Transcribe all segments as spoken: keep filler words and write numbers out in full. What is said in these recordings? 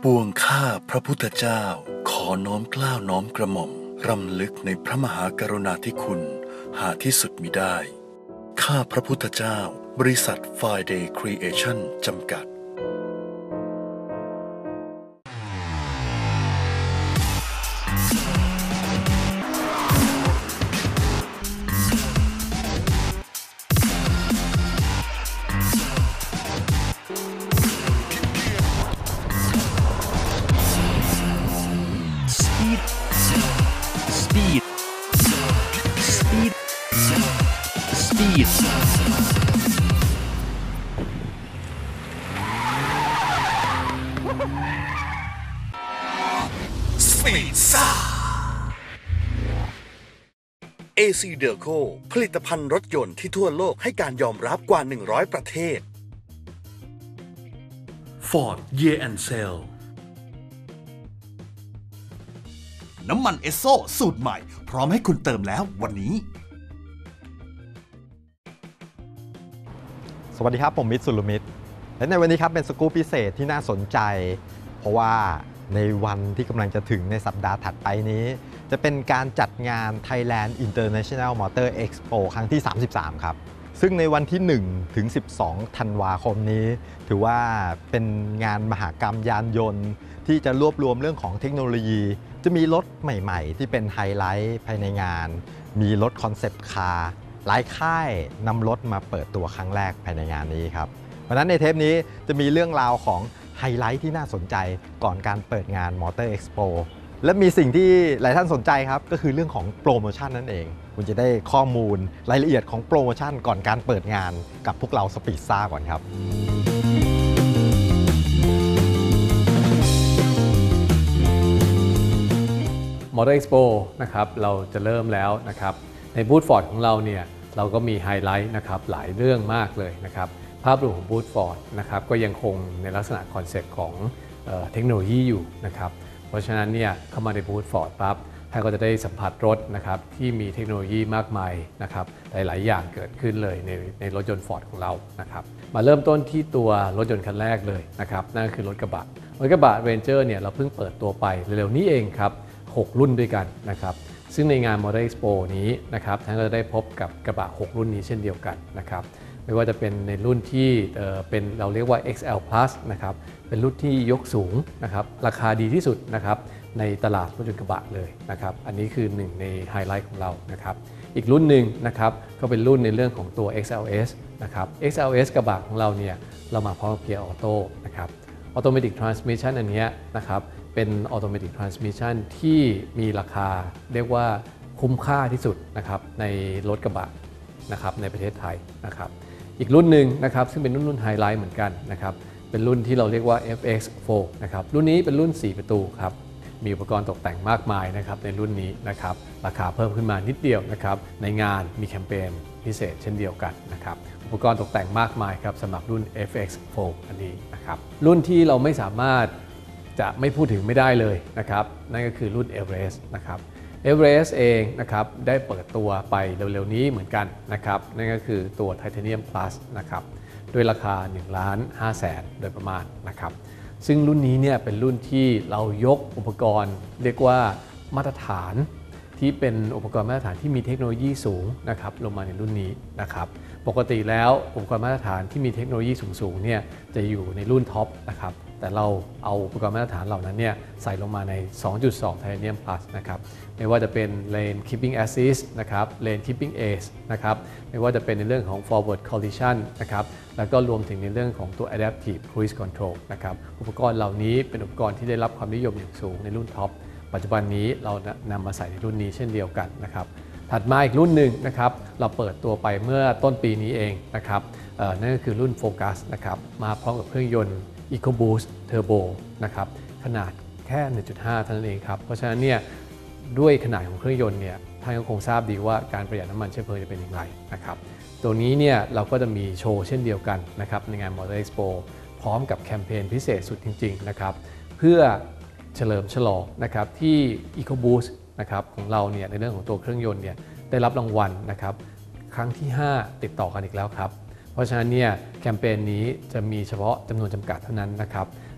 ปวงข้าพระพุทธเจ้าขอน้อมเกล้าน้อมกระหม่อมรำลึกในพระมหากรุณาธิคุณหาที่สุดมิได้ข้าพระพุทธเจ้าบริษัท Friday Creation จำกัด Speed. Speed. Speed. Speed ซ่า เอ ซี Derco ผลิตภัณฑ์รถยนต์ที่ทั่วโลกให้การยอมรับกว่าหนึ่งร้อยประเทศ Ford Year End Sale น้ำมันเอสโซสูตรใหม่พร้อมให้คุณเติมแล้ววันนี้สวัสดีครับผมมิตรสุรมิตรและในวันนี้ครับเป็นสกู๊ปพิเศษที่น่าสนใจเพราะว่าในวันที่กำลังจะถึงในสัปดาห์ถัดไปนี้จะเป็นการจัดงาน Thailand International Motor Expo ครั้งที่สามสิบสามครับซึ่งในวันที่หนึ่งถึงสิบสองธันวาคมนี้ถือว่าเป็นงานมหกรรมยานยนต์ที่จะรวบรวมเรื่องของเทคโนโลยีจะมีรถใหม่ๆที่เป็นไฮไลท์ภายในงานมีรถคอนเซปต์คาร์หลายค่ายนำรถมาเปิดตัวครั้งแรกภายในงานนี้ครับเพราะฉะนั้นในเทปนี้จะมีเรื่องราวของไฮไลท์ที่น่าสนใจก่อนการเปิดงาน Motor Expo และมีสิ่งที่หลายท่านสนใจครับก็คือเรื่องของโปรโมชั่นนั่นเองคุณจะได้ข้อมูลรายละเอียดของโปรโมชั่นก่อนการเปิดงานกับพวกเราสปีดซ่าก่อนครับ Motor Expo นะครับเราจะเริ่มแล้วนะครับในบูธ Ford ของเราเนี่ยเราก็มีไฮไลท์นะครับหลายเรื่องมากเลยนะครับภาพรวมของบูธ Ford นะครับก็ยังคงในลักษณะคอนเซ็ปต์ของเอ่อเทคโนโลยีอยู่นะครับเพราะฉะนั้นเนี่ยเข้ามาในบูธ Ford ปั๊บท่านก็จะได้สัมผัสรถนะครับที่มีเทคโนโลยีมากมายนะครับหลายๆอย่างเกิดขึ้นเลยในในรถยนต์ Ford ของเรานะครับมาเริ่มต้นที่ตัวรถยนต์คันแรกเลยนะครับนั่นก็คือรถกระบะรถกระบะ Ranger เนี่ยเราเพิ่งเปิดตัวไปเร็วๆนี้เองครับหกรุ่นด้วยกันนะครับซึ่งในงาน Motor Expo นี้นะครับท่านก็จะได้พบกับกระบะหกรุ่นนี้เช่นเดียวกันนะครับไม่ว่าจะเป็นในรุ่นที่เอ่อเป็นเราเรียกว่า เอ็กซ์ แอล Plus นะครับเป็นรุ่นที่ยกสูงนะครับราคาดีที่สุดนะครับในตลาดรถยนต์กระบะเลยนะครับอันนี้คือหนึ่งในไฮไลท์ของเรานะครับอีกรุ่นหนึ่งนะครับก็เป็นรุ่นในเรื่องของตัว เอ็กซ์ แอล เอส นะครับ เอ็กซ์ แอล เอส กระบะของเราเนี่ยเรามาพร้อมกับเกียร์ออโต้นะครับAutomatic Transmission อันนี้นะครับเป็น Automatic Transmission ที่มีราคาเรียกว่าคุ้มค่าที่สุดนะครับในรถกระบะนะครับในประเทศไทยนะครับอีกรุ่นหนึ่งนะครับซึ่งเป็นรุ่นรุ่นไฮไลท์เหมือนกันนะครับเป็นรุ่นที่เราเรียกว่า เอฟ เอ็กซ์ โฟร์ นะครับรุ่นนี้เป็นรุ่นสี่ประตูครับมีอุปกรณ์ตกแต่งมากมายนะครับในรุ่นนี้นะครับราคาเพิ่มขึ้นมานิดเดียวนะครับในงานมีแคมเปญพิเศษเช่นเดียวกันนะครับอุปกรณ์ตกแต่งมากมายครับสำหรับรุ่น เอฟ เอ็กซ์ โฟร์ อันนี้นะครับรุ่นที่เราไม่สามารถจะไม่พูดถึงไม่ได้เลยนะครับนั่นก็คือรุ่น Everest นะครับ Everest เองนะครับได้เปิดตัวไปเร็วๆนี้เหมือนกันนะครับนั่นก็คือตัว Titanium Plus นะครับด้วยราคา หนึ่งล้านห้าแสน โดยประมาณนะครับซึ่งรุ่นนี้เนี่ยเป็นรุ่นที่เรายกอุปกรณ์เรียกว่ามาตรฐานที่เป็นอุปกรณ์มาตรฐานที่มีเทคโนโลยีสูงนะครับลงมาในรุ่นนี้นะครับปกติแล้วอุปกรณ์มาตรฐานที่มีเทคโนโลยีสูงๆเนี่ยจะอยู่ในรุ่นท็อปนะครับแต่เราเอาอุปกรณ์มาตรฐานเหล่านั้นเนี่ยใส่ลงมาใน สองจุดสอง Titanium Plus นะครับไม่ว่าจะเป็น Lane Keeping Assist นะครับ Lane Keeping Ace นะครับไม่ว่าจะเป็นในเรื่องของ Forward Collision นะครับแล้วก็รวมถึงในเรื่องของตัว Adaptive Cruise Control นะครับอุปกรณ์เหล่านี้เป็นอุปกรณ์ที่ได้รับความนิยมอย่างสูงในรุ่นท็อปปัจจุบันนี้เรานำมาใส่ในรุ่นนี้เช่นเดียวกันนะครับถัดมาอีกรุ่นหนึ่งนะครับเราเปิดตัวไปเมื่อต้นปีนี้เองนะครับนั่นก็คือรุ่น Focus นะครับมาพร้อมกับเครื่องยนต์ EcoBoost Turbo นะครับขนาดแค่ หนึ่งจุดห้า เท่านั้นเองครับเพราะฉะนั้นเนี่ยด้วยขนาดของเครื่องยนต์เนี่ยท่านก็คงทราบดีว่าการประหยัดน้ำมันเชื้อเพลิงจะเป็นอย่างไรนะครับตัวนี้เนี่ยเราก็จะมีโชว์เช่นเดียวกันนะครับในงาน Motor Expo พร้อมกับแคมเปญพิเศษสุดจริงๆนะครับเพื่อเฉลิมฉลองนะครับที่ EcoBoost นะครับของเราเนี่ยในเรื่องของตัวเครื่องยนต์เนี่ยได้รับรางวัลนะครับครั้งที่ห้าติดต่อกันอีกแล้วครับเพราะฉะนั้นเนี่ยแคมเปญนี้จะมีเฉพาะจำนวนจำกัดเท่านั้นนะครับ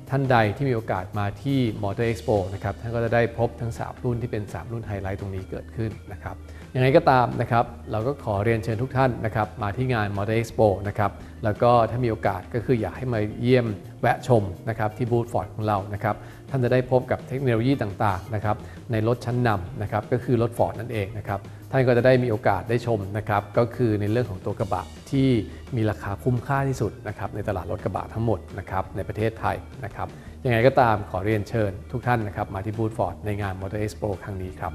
ท่านใดที่มีโอกาสมาที่ Motor Expo นะครับท่านก็จะได้พบทั้งสามรุ่นที่เป็นสามรุ่นไฮไลท์ตรงนี้เกิดขึ้นนะครับยังไงก็ตามนะครับเราก็ขอเรียนเชิญทุกท่านนะครับมาที่งาน Motor Expo นะครับแล้วก็ถ้ามีโอกาสก็คืออยากให้มาเยี่ยมแวะชมนะครับที่บูธ Ford ของเรานะครับท่านจะได้พบกับเทคโนโลยีต่างๆนะครับในรถชั้นนำนะครับก็คือรถ Ford นั่นเองนะครับท่านก็จะได้มีโอกาสได้ชมนะครับก็คือในเรื่องของตัวกระบะที่มีราคาคุ้มค่าที่สุดนะครับในตลาดรถกระบะทั้งหมดนะครับในประเทศไทยนะครับยังไงก็ตามขอเรียนเชิญทุกท่านนะครับมาที่บูธ Ford ในงาน Motor Expo ครั้งนี้ครับ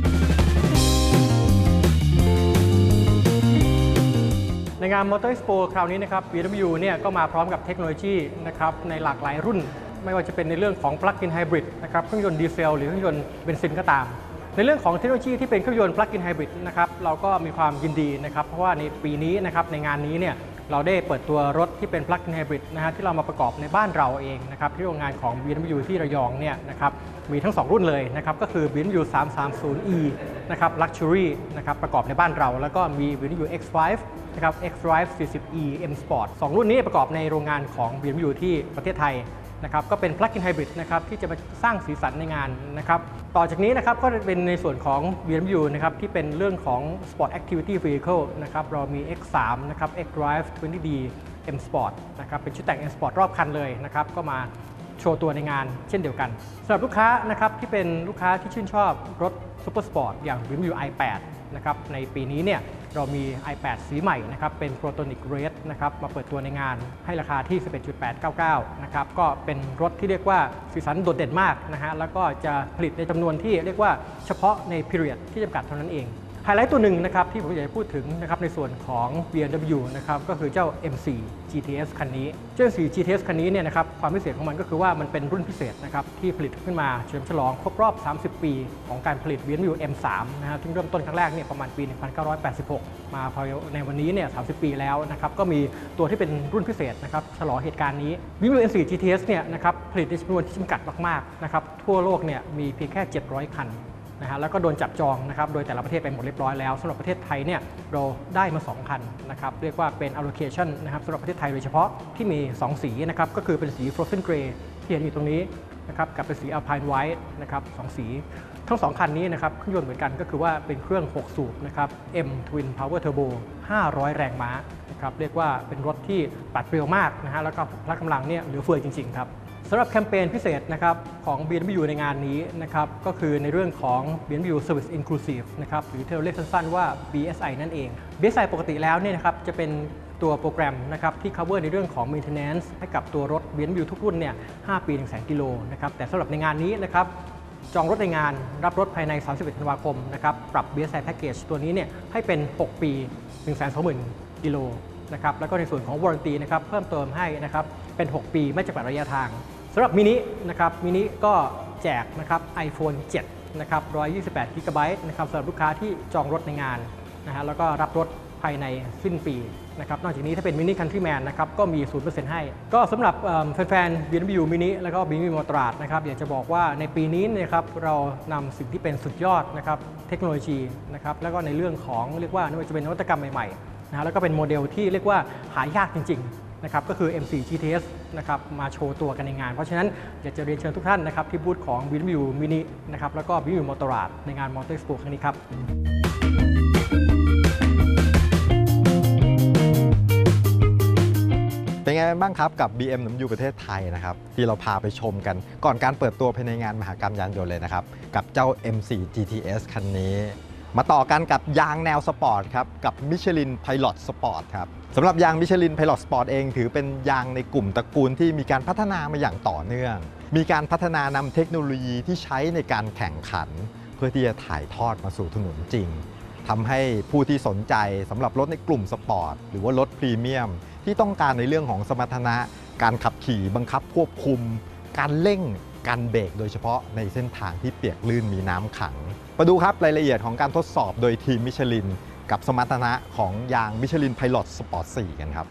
ในงาน Motor Expo คราวนี้นะครับ บี เอ็ม ดับเบิลยู เนี่ยก็มาพร้อมกับเทคโนโลยีนะครับในหลากหลายรุ่นไม่ว่าจะเป็นในเรื่องของ Plug-in Hybrid นะครับเครื่องยนต์ดีเซลหรือเครื่องยนต์เบนซินก็ตามในเรื่องของเทคโนโลยีที่เป็นเครื่องยนต์ Plug-in Hybrid นะครับเราก็มีความยินดีนะครับเพราะว่าในปีนี้นะครับในงานนี้เนี่ยเราได้เปิดตัวรถที่เป็น Plug-in Hybrid นะฮะที่เรามาประกอบในบ้านเราเองนะครับที่โรงงานของ บี เอ็ม ดับเบิลยู ที่ระยองเนี่ยนะครับมีทั้งสองรุ่นเลยนะครับก็คือ บี เอ็ม ดับเบิลยู สามสามศูนย์ อี นะครับ Luxury นะครับประกอบในบ้านเราแล้วก็มี บี เอ็ม ดับเบิลยู เอ็กซ์ ไฟว์ นะครับ X-Drive สี่สิบ อี M Sport สองรุ่นนี้ประกอบในโรงงานของ บี เอ็ม ดับเบิลยู ที่ประเทศไทยนะครับก็เป็น Plug-in Hybrid นะครับที่จะมาสร้างสีสันในงานนะครับต่อจากนี้นะครับก็จะเป็นในส่วนของ บี เอ็ม ดับเบิลยู นะครับที่เป็นเรื่องของ Sport Activity Vehicle นะครับเรามี เอ็กซ์ ทรี นะครับ X-Drive ยี่สิบ ดี M Sport นะครับเป็นชุดแต่ง M Sport รอบคันเลยนะครับก็มาโชว์ตัวในงานเช่นเดียวกันสำหรับลูกค้านะครับที่เป็นลูกค้าที่ชื่นชอบรถซูเปอร์สปอร์ตอย่าง บี เอ็ม ดับเบิลยู ไอ แปด นะครับในปีนี้เนี่ยเรามี ไอ แปด สีใหม่นะครับเป็น Protonic Red นะครับมาเปิดตัวในงานให้ราคาที่ สิบเอ็ดพันแปดร้อยเก้าสิบเก้า นะครับก็เป็นรถที่เรียกว่าสีสันโดดเด่นมากนะฮะแล้วก็จะผลิตในจำนวนที่เรียกว่าเฉพาะใน period ที่จำกัดเท่านั้นเองไฮไลท์ตัวหนึ่งนะครับที่ผมอยากจะพูดถึงนะครับในส่วนของ บี เอ็ม ดับเบิลยู นะครับก็คือเจ้า เอ็ม โฟร์ จี ที เอส คันนี้เจ้า เอ็ม โฟร์ จี ที เอส คันนี้เนี่ยนะครับความพิเศษของมันก็คือว่ามันเป็นรุ่นพิเศษนะครับที่ผลิตขึ้นมาเฉลิมฉลองครบรอบ สามสิบ ปีของการผลิต บี เอ็ม ดับเบิลยู เอ็ม ทรี นะครับที่เริ่มต้นครั้งแรกเนี่ยประมาณปี หนึ่งพันเก้าร้อยแปดสิบหก มาพอในวันนี้เนี่ย สามสิบ ปีแล้วนะครับก็มีตัวที่เป็นรุ่นพิเศษนะครับฉลองเหตุการณ์นี้ บี เอ็ม ดับเบิลยู เอ็ม โฟร์ จี ที เอส เนี่ยนะครับผลิตในจำนวนที่จำกัดมากๆนะครับทั่วโลกเนี่ยมีเพียงแค่เจ็ดร้อยคันนะฮะแล้วก็โดนจับจองนะครับโดยแต่ละประเทศไปหมดเรียบร้อยแล้วสำหรับประเทศไทยเนี่ยเราได้มาสองคันนะครับเรียกว่าเป็น allocation นะครับสำหรับประเทศไทยโดยเฉพาะที่มีสองสีนะครับก็คือเป็นสี frozen gray ที่เห็นอยู่ตรงนี้นะครับกับเป็นสี alpine white นะครับสองสีทั้งสองคันนี้นะครับเครื่องยนต์เหมือนกันก็คือว่าเป็นเครื่องหกสูบนะครับ M Twin Power Turbo ห้าร้อยแรงม้านะครับเรียกว่าเป็นรถที่ปัดเปรียวมากนะฮะแล้วก็พละกำลังเนี่ยเหลือเฟือจริงๆครับสำหรับแคมเปญพิเศษนะครับของ บี เอ็ม ดับเบิลยู ในงานนี้นะครับก็คือในเรื่องของ บี เอ็ม ดับเบิลยู Service Inclusive นะครับหรือที่เราเรียกสั้นๆว่า บี เอส ไอ นั่นเอง บี เอส ไอ ปกติแล้วเนี่ยนะครับจะเป็นตัวโปรแกรมนะครับที่ cover ในเรื่องของ maintenance ให้กับตัวรถ บี เอ็ม ดับเบิลยู ทุกรุ่นเนี่ยห้าปี หนึ่งแสน กิโลนะครับแต่สำหรับในงานนี้นะครับจองรถในงานรับรถภายใน สามสิบเอ็ด ธันวาคมนะครับปรับ บี เอส ไอ Package ตัวนี้เนี่ยให้เป็นหกปี หนึ่งแสนสองหมื่น กิโลนะครับแล้วก็ในส่วนของ warranty นะครับเพิ่มเติมให้นะครับเป็นหกปีไม่จำกัดระยะทางสำหรับมินินะครับมินิก็แจกนะครับ ไอโฟน เจ็ด นะครับหนึ่งร้อยยี่สิบแปด กิกะไบต์นะครับสำหรับลูกค้าที่จองรถในงานนะฮะแล้วก็รับรถภายในสิ้นปีนะครับนอกจากนี้ถ้าเป็นมินิคันทรีแมนนะครับก็มี ศูนย์เปอร์เซ็นต์ ให้ก็สำหรับแฟนๆ บี เอ็ม ดับเบิลยู มินิแล้วก็ บี เอ็ม ดับเบิลยู มอเตอร์นะครับอยากจะบอกว่าในปีนี้นะครับเรานำสิ่งที่เป็นสุดยอดนะครับเทคโนโลยีนะครับแล้วก็ในเรื่องของเรียกว่าไม่ว่าจะเป็นนวัตกรรมใหม่ๆนะฮะแล้วก็เป็นโมเดลที่เรียกว่าหายากจริงๆนะครับก็คือ เอ็ม โฟร์ จี ที เอส นะครับมาโชว์ตัวกันในงานเพราะฉะนั้นอยากจะเรียนเชิญทุกท่านนะครับที่บูธของ บี เอ็ม ดับเบิลยู มินินะครับแล้วก็ บี เอ็ม ดับเบิลยู มอเตอร์ในงาน Motor Expo ครั้งนี้ครับเป็นไงบ้างครับกับ บี เอ็ม ดับเบิลยู ประเทศไทยนะครับที่เราพาไปชมกันก่อนการเปิดตัวภายในงานมหกรรมยานยนต์เลยนะครับกับเจ้า เอ็ม โฟร์ จี ที เอส คันนี้มาต่อกันกับยางแนวสปอร์ตครับกับ Michelin Pilot Sport ครับสำหรับยาง Michelin Pilot Sport เองถือเป็นยางในกลุ่มตระกูลที่มีการพัฒนามาอย่างต่อเนื่องมีการพัฒนานำเทคโนโลยีที่ใช้ในการแข่งขันเพื่อที่จะถ่ายทอดมาสู่ถนนจริงทำให้ผู้ที่สนใจสำหรับรถในกลุ่มสปอร์ตหรือว่ารถพรีเมียมที่ต้องการในเรื่องของสมรรถนะการขับขี่บังคับควบคุมการเร่งการเบรกโดยเฉพาะในเส้นทางที่เปียกลื่นมีน้ำขังมาดูครับรายละเอียดของการทดสอบโดยทีมมิชลินกับสมรรถนะของยาง Michelin Pilot Sport โฟร์ กันครับ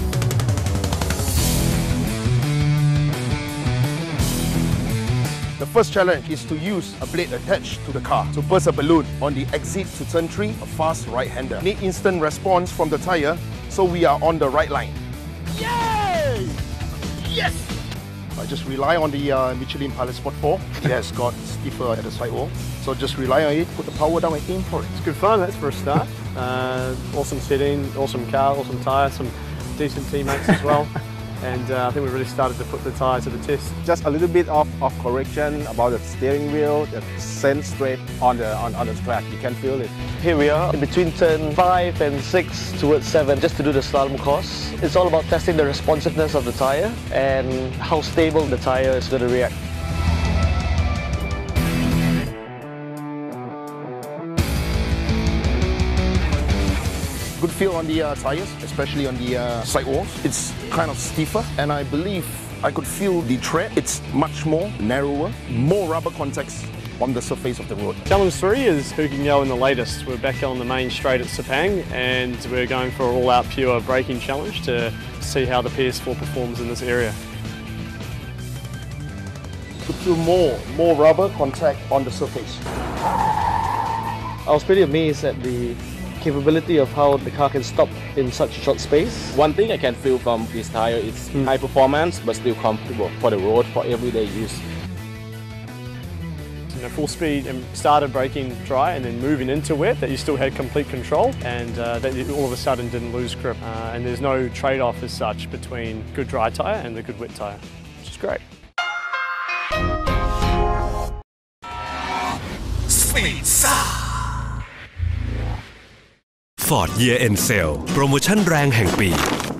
The first challenge is to use a blade attached to the car to burst a balloon on the exit to turn three, a fast right-hander. Need instant response from the tyre, so we are on the right line. Yay! Yes! I just rely on the uh, Michelin Pilot Sport four. It has got stiffer at the sidewall, so just rely on it, put the power down and aim for it. It's good fun, that's for a start. uh, awesome setting, awesome car, awesome tyre, some decent teammates as well. And uh, I think we really started to put the tyre to the test. Just a little bit of, of correction about the steering wheel, the send straight on the, on, on the track, you can feel it. Here we are in between turn five and six towards seven just to do the slalom course. It's all about testing the responsiveness of the tyre and how stable the tyre is going to react. Good feel on the uh, tyres, especially on the uh, sidewalls. It's kind of stiffer, and I believe I could feel the tread. It's much more narrower, more rubber contacts on the surface of the road. Challenge three is Hu King Yeo in the latest. We're back on the main straight at Sepang, and we're going for an all-out pure braking challenge to see how the P S four performs in this area. Could feel more, more rubber contact on the surface. I was pretty amazed at the capability of how the car can stop in such a short space. One thing I can feel from this tyre is mm. high performance but still comfortable for the road, for everyday use. You know, full speed and started braking dry and then moving into wet, that you still had complete control, and uh, that you all of a sudden didn't lose grip. Uh, and there's no trade-off as such between good dry tyre and the good wet tyre, which is great. Sweet Sound Ford Year End Sale โปรโมชั่นแรงแห่งปี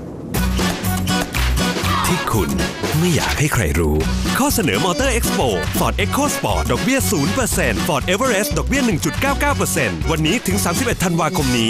ที่คุณไม่อยากให้ใครรู้ข้อเสนอ Motor Expo Ford EcoSport ดอกเบี้ย ศูนย์เปอร์เซ็นต์ Ford Everest ดอกเบี้ย หนึ่งจุดเก้าเก้าเปอร์เซ็นต์ วันนี้ถึง สามสิบเอ็ด ธันวาคมนี้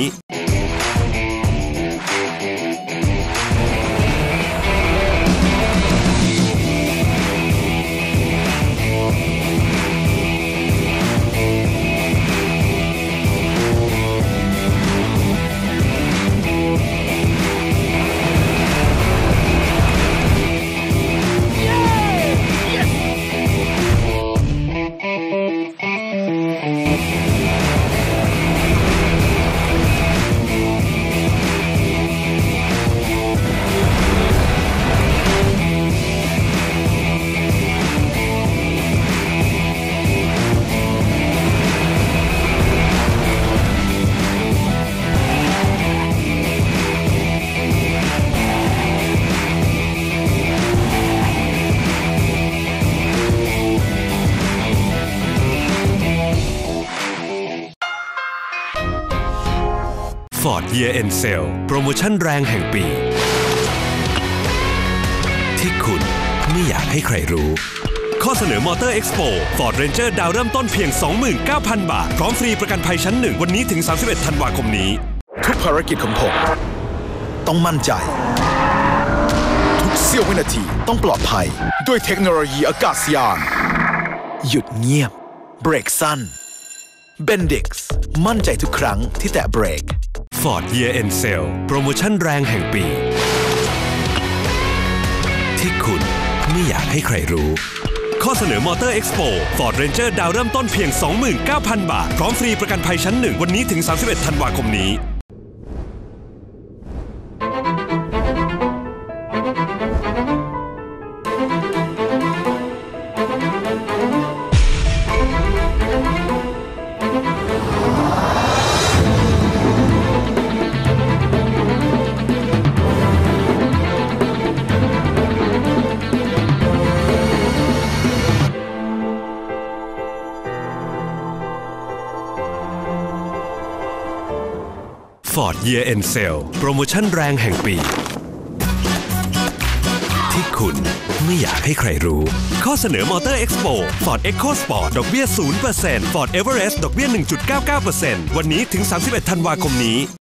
Ford Year End Sale โปรโมชั่นแรงแห่งปีที่คุณไม่อยากให้ใครรู้ข้อเสนอ Motor Expo Ford Ranger ดาวเริ่มต้นเพียง สองหมื่นเก้าพัน บาทพร้อมฟรีประกันภัยชั้นหนึ่งวันนี้ถึง สามสิบเอ็ด ธันวาคมนี้ทุกภารกิจของผมต้องมั่นใจทุกเสี้ยววินาทีต้องปลอดภัยด้วยเทคโนโลยีอากาศยานหยุดเงียบเบรกสั้น Bendix มั่นใจทุกครั้งที่แตะเบรก Ford Year End Sale โปรโมชั่นแรงแห่งปีที่คุณไม่อยากให้ใครรู้ข้อเสนอ Motor Expo Ford Ranger ดาวเริ่มต้นเพียง สองหมื่นเก้าพัน บาทพร้อมฟรีประกันภัยชั้นหนึ่งวันนี้ถึง สามสิบเอ็ด ธันวาคมนี้ Ford Year End Sale โปรโมชั่นแรงแห่งปีที่คุณไม่อยากให้ใครรู้ข้อเสนอ Motor Expo Ford EcoSport ดอกเบี้ย ศูนย์เปอร์เซ็นต์ Ford Everest ดอกเบี้ย หนึ่งจุดเก้าเก้าเปอร์เซ็นต์ วันนี้ถึง สามสิบเอ็ด ธันวาคมนี้